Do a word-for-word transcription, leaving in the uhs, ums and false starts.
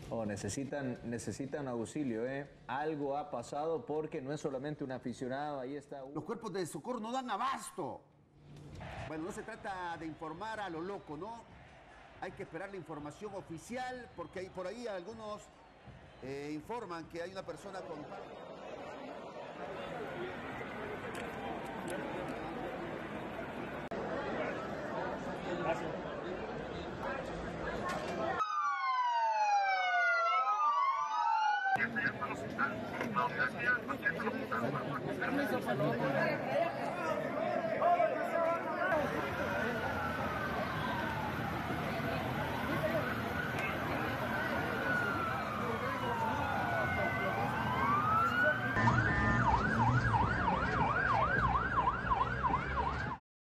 Oh, necesitan, necesitan auxilio, ¿eh? Algo ha pasado porque no es solamente un aficionado, ahí está. Los cuerpos de socorro no dan abasto. Bueno, no se trata de informar a lo loco, ¿no? Hay que esperar la información oficial porque hay, por ahí algunos eh, informan que hay una persona con... Gracias. Permiso, por favor.